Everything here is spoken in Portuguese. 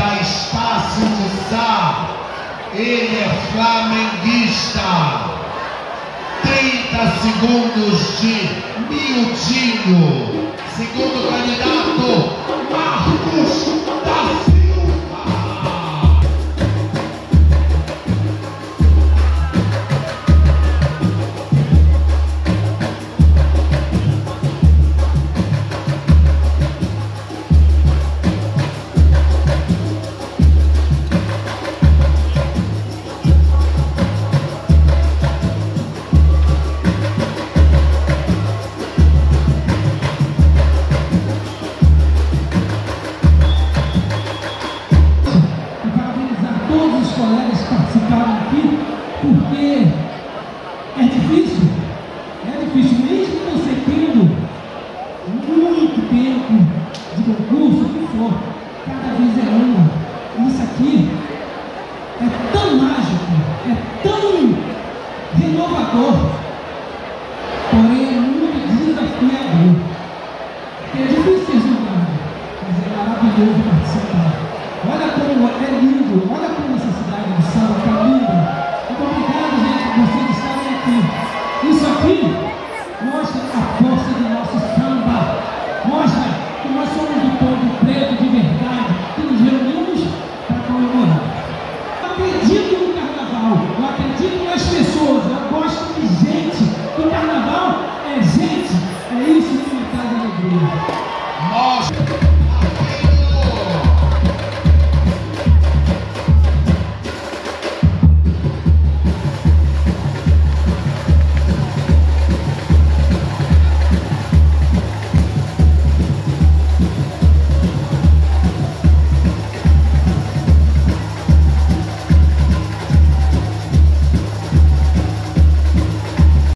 faz Estácio de Sá, ele é flamenguista. 30 segundos de miudinho. Segundo candidato, Marcos da Silva. Colegas participaram aqui, porque é difícil, mesmo você tendo muito tempo de concurso, o que for, cada vez é uma. Isso aqui é tão mágico, é tão renovador, porém é muito desafiador. É difícil resultado, mas é maravilhoso participar.